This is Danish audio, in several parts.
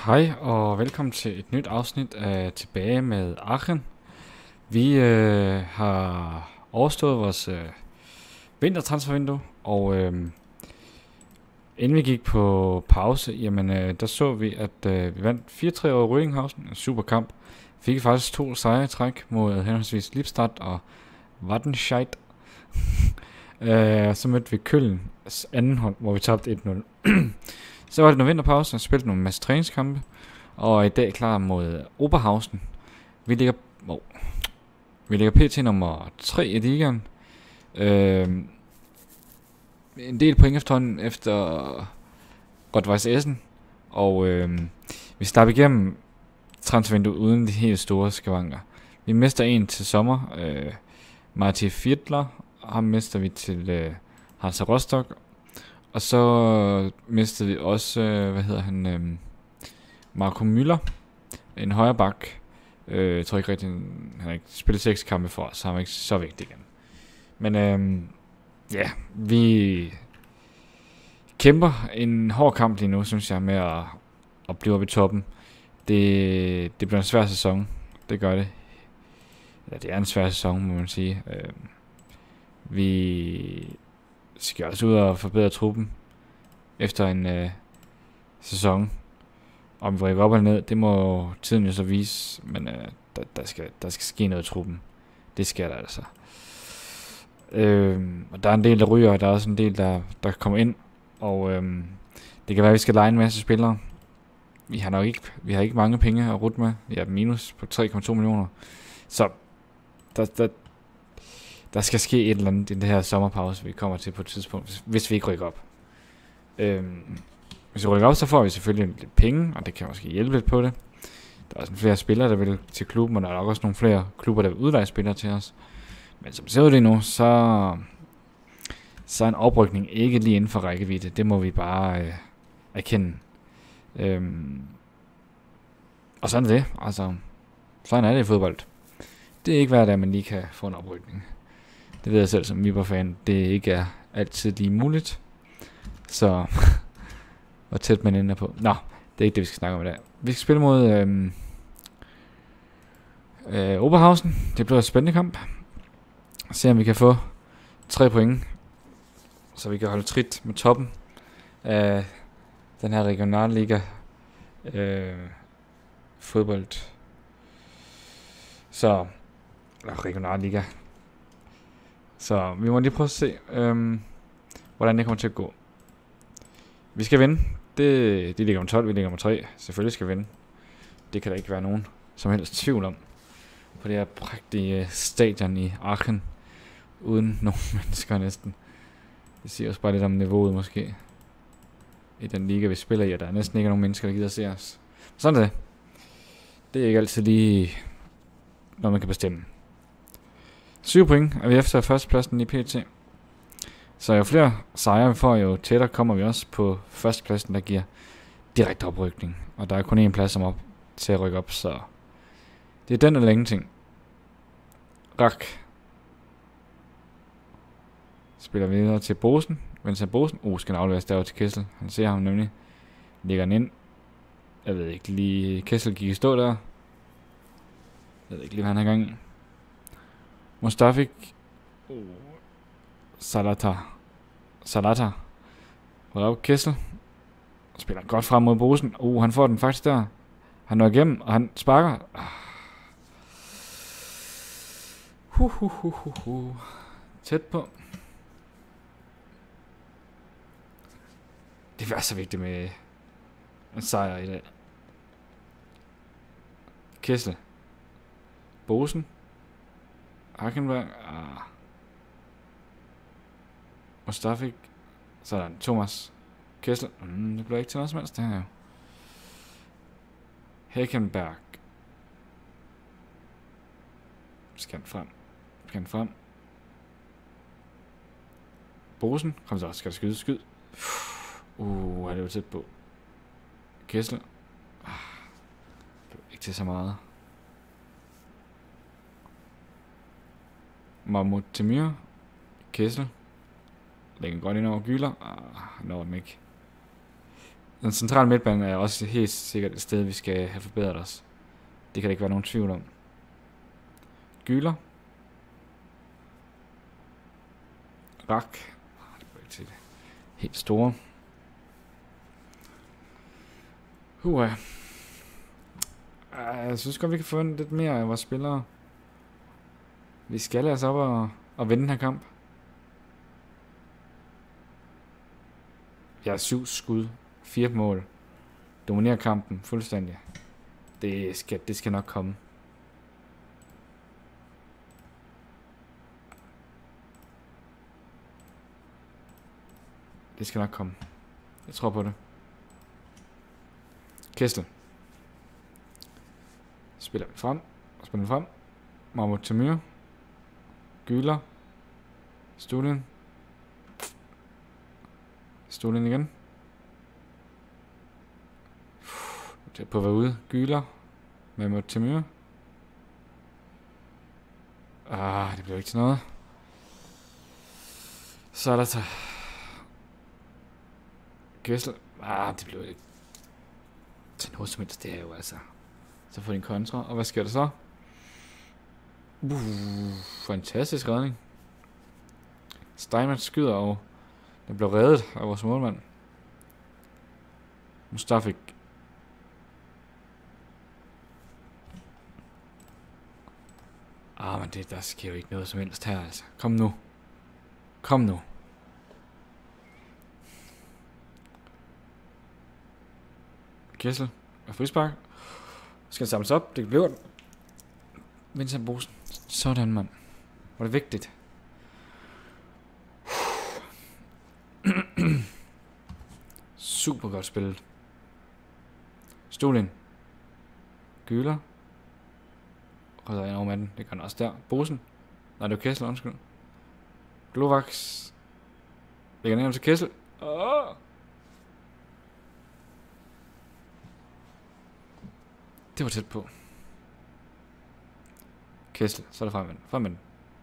Hej og velkommen til et nyt afsnit af Tilbage med Aachen. Vi har overstået vores vintertransfervindue, og inden vi gik på pause, jamen der så vi, at vi vandt 4-3 over Rødinghausen, en super kamp. Fik faktisk 2 sejre i træk mod henholdsvis Lippstadt og Wattenscheid. Så mødte vi Kölns anden hold, hvor vi tabte 1-0. Så var det noget vinterpause, og spillede nogle masse træningskampe, og i dag klar mod Oberhausen. Vi ligger pt. Nummer 3 i ligaen. En del point efterhånden efter Rot-Weiss Essen, og vi starter igennem transfervinduet uden de helt store skavanker. Vi mister en til sommer, Martin Fiedler, ham mister vi til Hansa Rostock. Og så mistede vi også, Marco Müller, en højre bak. Jeg tror ikke rigtig, han har ikke spillet 6 kampe for os, så han er ikke så vigtig igen. Men vi kæmper en hård kamp lige nu, synes jeg, med at blive oppe i toppen. Det bliver en svær sæson, det gør det. Ja, det er en svær sæson, må man sige. Vi skal også ud og forbedre truppen efter en sæson. Om vi rykker op eller ned, det må tiden jo så vise, men der skal ske noget i truppen. Det skal der altså. Og der er en del, der ryger, og der er også en del, der kommer ind, og det kan være, at vi skal lege en masse spillere. Vi har ikke mange penge at rute med. Vi har minus på 3,2 millioner. Så der skal ske et eller andet i det her sommerpause, vi kommer til på et tidspunkt, hvis vi ikke rykker op. Hvis vi rykker op, så får vi selvfølgelig lidt penge, og det kan måske hjælpe lidt på det. Der er også flere spillere, der vil til klubben, og der er også nogle flere klubber, der vil udleje spillere til os. Men som ser ud det nu, så er en oprykning ikke lige inden for rækkevidde. Det må vi bare erkende. Og sådan er det. Altså, sådan er det i fodbold. Det er ikke hver dag, man lige kan få en oprykning. Det ved jeg selv som Viborg-fan. Det ikke er altid lige muligt. Så hvor tæt man ender på. Nå, det er ikke det, vi skal snakke om i dag. Vi skal spille mod Oberhausen. Det bliver en spændende kamp. Se om vi kan få 3 point, så vi kan holde trit med toppen af den her regionalliga fodbold. Så regionalliga. Så vi må lige prøve at se, hvordan det kommer til at gå. Vi skal vinde. De ligger om 12, vi ligger om 3. Selvfølgelig skal vi vinde. Det kan der ikke være nogen som helst tvivl om. På det her prægtige stadion i Aachen. Uden nogen mennesker næsten. Det siger også bare lidt om niveauet måske. I den liga vi spiller i, og der er næsten ikke nogen mennesker, der gider at se os. Sådan er det. Det er ikke altid lige noget man kan bestemme. 7 point er vi efter førstepladsen i PT. Så jo flere sejre vi får, jo tættere kommer vi også på førstepladsen, der giver direkte oprykning. Og der er kun én plads op til at rykke op, så det er den eller ingenting. Rak spiller videre til Bosen. Vincent Bosen. Skal afleveres derovre til Kessel. Han ser ham nemlig. Lægger den ind. Jeg ved ikke lige. Kessel gik i stå der. Jeg ved ikke lige, hvad han har gang i. Mustafik. Salata. Hold op, Kessel. Spiller godt frem mod Bosen. Han får den faktisk der. Han når igennem, og han sparker. Tæt på. Det er så vigtigt med en sejr i dag. Kessel. Bosen. Hackenberg. Mustafik. Sådan, Thomas. Kessel. Det bliver ikke til noget som helst, det her jo. Hackenberg. Skal den frem. Bosen. Kom så, skal der skyde. Det var tæt på. Kessel. Det var ikke til så meget. Mahmoud Temir. Kessel. Lægger godt ind over Gyler. Han når dem ikke. Den centrale midtbane er også helt sikkert et sted, vi skal have forbedret os. Det kan der ikke være nogen tvivl om. Güler. Rak. Det går ikke til det helt store. Jeg synes godt, vi kan forvente lidt mere af vores spillere. Vi skal altså op og vinde den her kamp. Jeg har 7 skud, 4 mål. Dominerer kampen fuldstændig. Det skal nok komme. Det skal nok komme. Jeg tror på det. Kessel. Spiller den frem. Mahmoud Tamir. Güler. Stulin. Stulin igen. Tæt på at være ude. Güler. Mahmoud Tamir. Det bliver ikke til noget. Så er der så Kessel. Det blev ikke til noget som helst. Det er jo altså. Så får de en kontra. Og hvad sker der så? Fantastisk redning. Steinman skyder, og den blev reddet af vores målmand. Mustafik. Men der sker jo ikke noget som helst her, altså. Kom nu. Kessel og frispark. Skal samles op. Det bliver den. Vincent Bosen. Sådan, mand. Var det vigtigt. Super godt spillet. Stulin. Güler. Rødder ind over manden. Det gør han også der. Bosen. Nej, det var Kessel, undskyld. Glovax. Lægger ned til Kessel. Det var tæt på. Kessel, så er der fremad.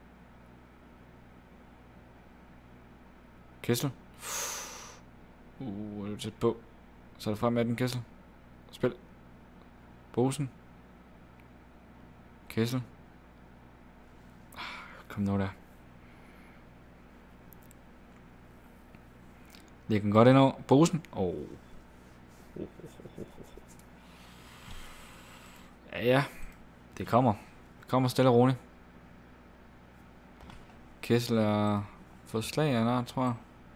Kessel. Det var tæt på. Så er der fremad den Kessel. Spil. Bosen. Kessel. Kom nu der. Læg den godt ind over. Bosen. Ja. Det kommer. Kommer stille og roligt. Kessel er fået slag af en art, tror jeg.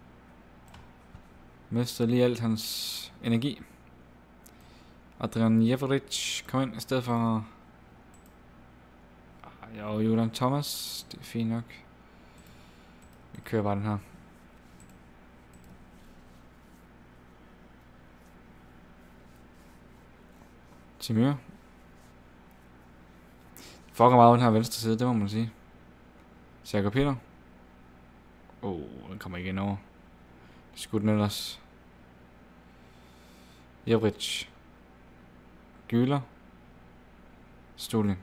Mister lige alt hans energi. Adrian Jeveric kom ind i stedet for Julian Thomas. Det er fint nok. Vi kører bare den her. Timur. Fucker meget den her venstre side, det må man sige. Sergio Peter. Den kommer ikke ind over. Det skulle den ellers. Jeveric. Güler. Stulin.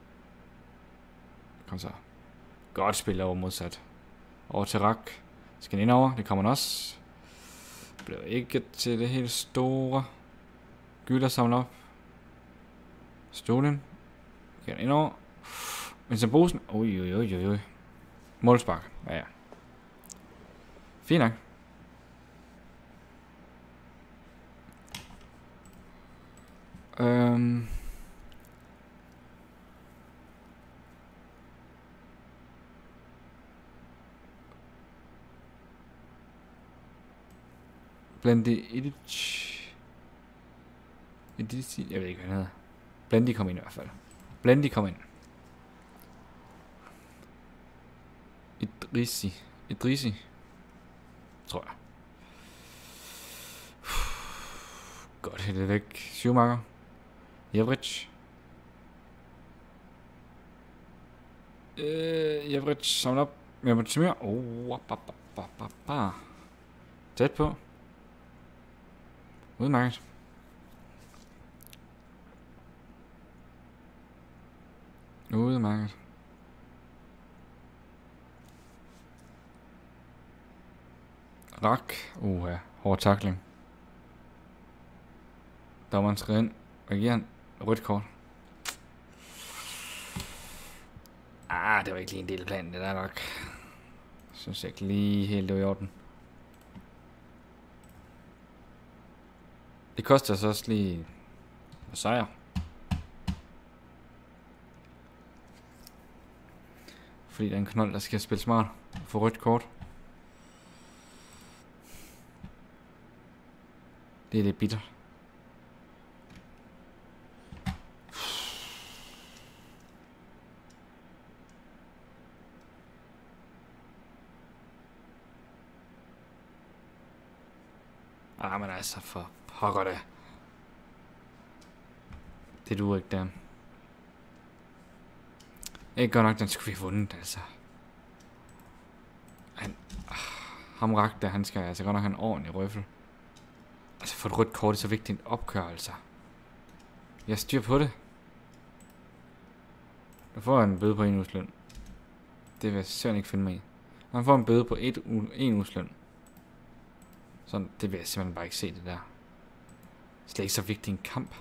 Kom så. Godt spil over modsat. Over til Rak. Skal den ind over. Det kommer den også. Det bliver ikke til det helt store. Güler samler op. Stulin. Skal den ind over. Vincent Bosen. Oj. Målspark. Ja. Fint nok. Blendi Idic. Jeg ved ikke, hvad han hedder. Blendi kom ind i hvert fald. Blendi kom ind. Idrisi. Tror jeg. Godt hættet væk. Schumacher. Jeveric. Jeveric samler op. Med på Timur. Tæt på. Udmærket. Rak. Hård tackling. Dommeren skrider ind og giver han rødt kort. Det var ikke lige en del af planen, det der nok. Synes jeg ikke lige helt det var i orden. Det koster så også lige sejr. Fordi der er en knold, der skal spille smart og få rødt kort. Det er lidt bitter. Men altså for pokker det. Det duer ikke der. Ikke godt nok, den skulle vi have vundet, altså. Ham rakte, han skal altså godt nok have en ordentlig røffel. Altså for et rødt kort er så vigtigt en opkør, altså. Jeg styr på det. Du får en bøde på 1 uges løn. Det vil jeg simpelthen ikke finde mig i. Man får en bøde på 1 uges løn. Sådan, det vil jeg simpelthen bare ikke se det der. Slet ikke så vigtig en kamp.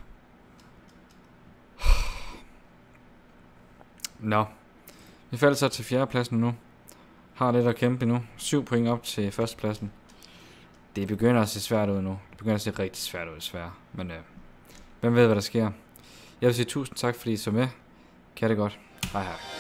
Nå. Vi falder så til 4. pladsen nu. Har lidt at kæmpe nu. 7 point op til 1. pladsen. Det begynder at se svært ud nu. Det begynder at se rigtig svært ud desværre. Men hvem ved hvad der sker. Jeg vil sige tusind tak fordi I så med. Kan det godt. Hej hej.